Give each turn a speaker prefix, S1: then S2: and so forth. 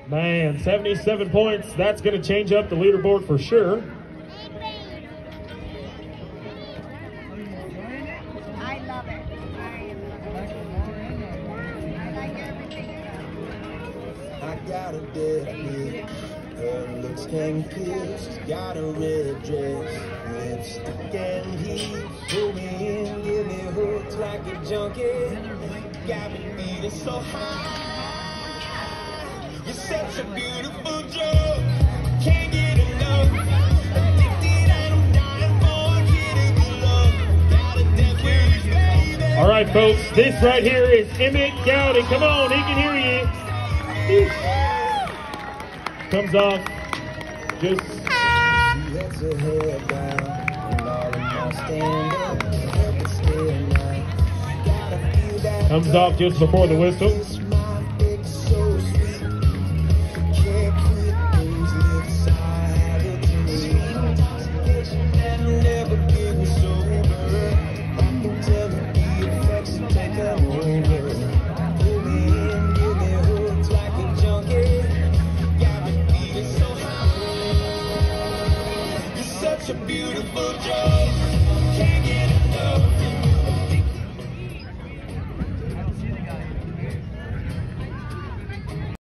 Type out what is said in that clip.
S1: Man, 77 points. That's going to change up the leaderboard for sure.
S2: I love it. I like everything about it.
S3: I got a dead bitch. Her looks can kill. She's got a red dress, lipstick and heat. Pull me in, give me hooks like a junkie. Got me beating so high. You're such a beautiful joke. Can't get enough. Addicted and I'm dying for you to be loved. Got a death wish, baby.
S1: All right, folks. This right here is Emmett Gowdy. Come on, he can hear you. Comes off just.
S3: She lets her head down and all of my stand-up. Help it stay now. Gotta feel that.
S1: Comes off just before the whistle.
S3: Such a beautiful joke.